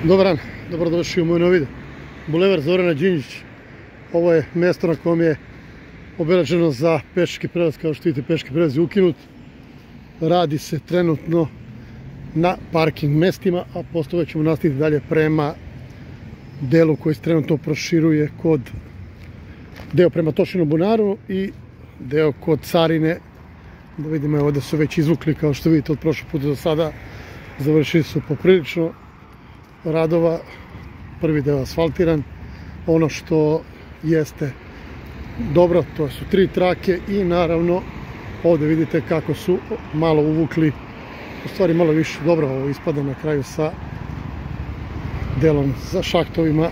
Dobar dan, dobrodošli u moj novi video. Bulevar Zorana Đinđića. Ovo je mjesto na kojem je obeleženo za pešački prelaz. Kao što vidite, pešački prelaz je ukinut. Radi se trenutno na parking mestima, a posle toga ćemo nastaviti dalje prema delu koji se trenutno proširuje kod deo prema Tošinom bunaru i deo kod Carine. Da vidimo, ovdje su već izvukli, kao što vidite, od prošlog puta do sada završili su poprilično radova. Prvi deo asfaltiran. Ono što jeste dobro, to su 3 trake i naravno ovdje vidite kako su malo uvukli, u stvari malo više. Dobro, ovo ispada na kraju sa delom za šahtovima.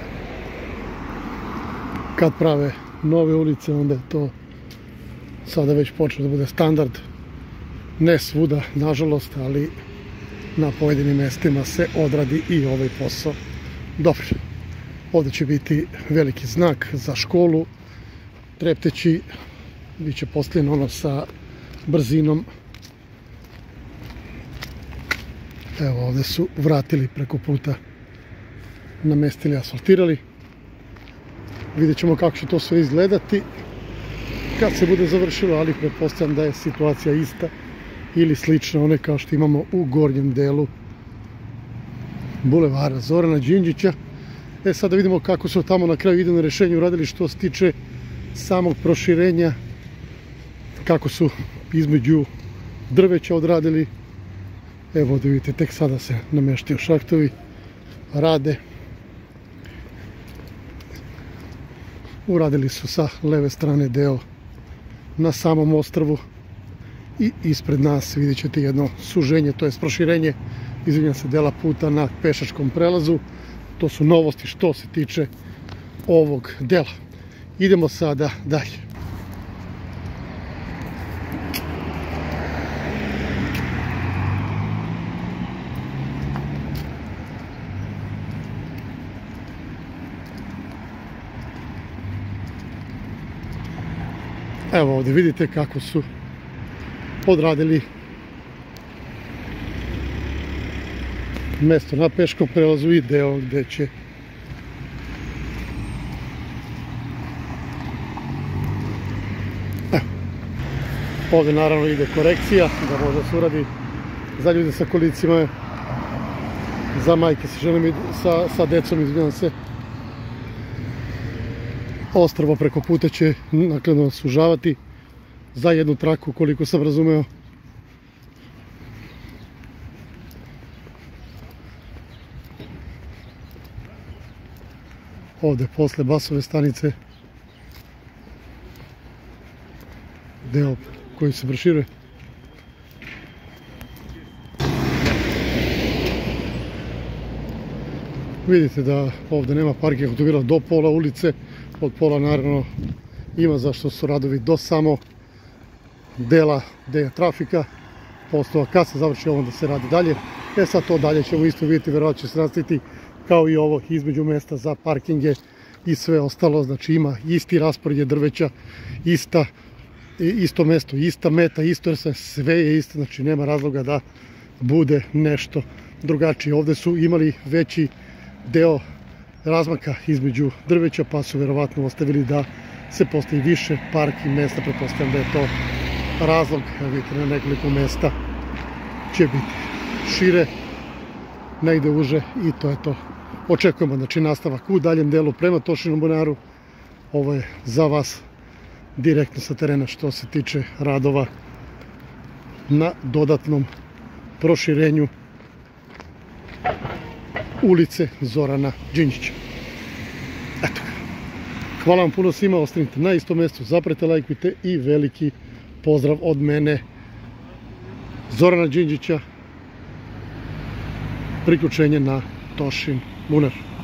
Kad prave nove ulice, onda je to sada već počelo da bude standard. Ne svuda, nažalost, ali na pojedinim mestima se odradi i ovaj posao. Dobro, ovdje će biti veliki znak za školu, trepteći, bit će postavljeno ono sa brzinom. Evo, ovdje su vratili preko puta, namestili, asfaltirali. Vidjet ćemo kako će to sve izgledati kad se bude završilo, ali pretpostavljam da je situacija ista ili slična one kao što imamo u gornjem delu Bulevara Zorana Đinđića. Sada vidimo kako su tamo na kraju idejno rješenje uradili što se tiče samog proširenja, kako su između drveća odradili. Evo, ovdje vidite, tek sada se nameštaju šahtovi, rade. Uradili su sa leve strane deo na samom ostrvu i ispred nas vidjet ćete jedno suženje, to je proširenje, izvinjam se, dela puta na pešačkom prelazu. To su novosti što se tiče ovog dela. Idemo sada dalje. Evo, ovdje vidite kako su odradili mjesto na peškom prelazu i deo gdje će ovdje naravno ide korekcija da može se uradi za ljude sa kolicima, za majke sa decom, izvinjam se. Ostrvo preko puta će naknadno sužavati za jednu traku, koliko sam razumeo. Ovdje posle basove stanice deo koji se proširuje. Vidite da ovdje nema parking automobila do pola ulice. Od pola naravno ima, zašto su radovi do samo dela gdje je trafika. Postova kad se završi ovo da se radi dalje. Sad to dalje ćemo isto vidjeti, vjerojatno će se nastaviti kao i ovo između mjesta za parkinge i sve ostalo. Znači ima isti raspored drveća, isto mjesto, ista meta, isto, jer sve je isto, znači nema razloga da bude nešto drugačije. Ovdje su imali veći deo razmaka između drveća, pa su vjerovatno ostavili da se postavi više parking mjesta. Pretpostavljam da je to razlog. Evo vidite, na nekoliko mjesta će biti šire, negde uže i to je to. Očekujemo, znači, nastavak u daljem delu prema Tošinom bunaru. Ovo je za vas direktno sa terena što se tiče radova na dodatnom proširenju ulice Zorana Đinđića. Eto, hvala vam puno svima, ostanite na istom mjestu, zaprete, lajkujte i veliki pozdrav od mene, Zorana Đinđića, priključenje na Tošin bunar.